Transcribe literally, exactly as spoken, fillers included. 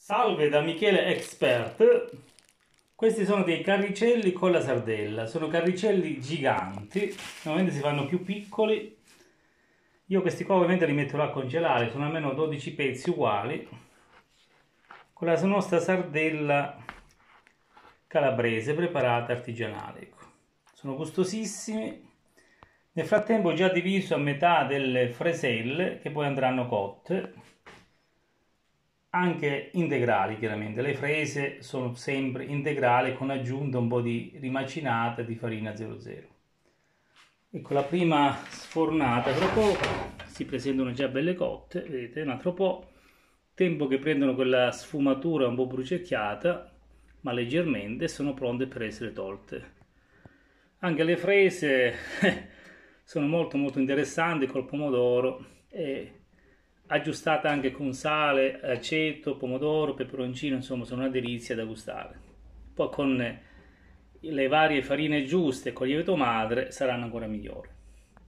Salve da Michele Expert. Questi sono dei carricelli con la sardella, sono carricelli giganti, normalmente si fanno più piccoli. Io questi qua ovviamente li metterò a congelare, sono almeno dodici pezzi uguali, con la nostra sardella calabrese preparata artigianale. Ecco. Sono gustosissimi. Nel frattempo ho già diviso a metà delle freselle che poi andranno cotte, anche integrali chiaramente. Le frese sono sempre integrali con aggiunta un po' di rimacinata di farina zero zero. Ecco la prima sfornata, tra poco si presentano già belle cotte, vedete, un altro po', tempo che prendono quella sfumatura un po' bruciacchiata, ma leggermente, sono pronte per essere tolte. Anche le frese sono molto molto interessanti col pomodoro e aggiustate anche con sale, aceto, pomodoro, peperoncino, insomma sono una delizia da gustare. Poi con le varie farine giuste, con lievito madre, saranno ancora migliori.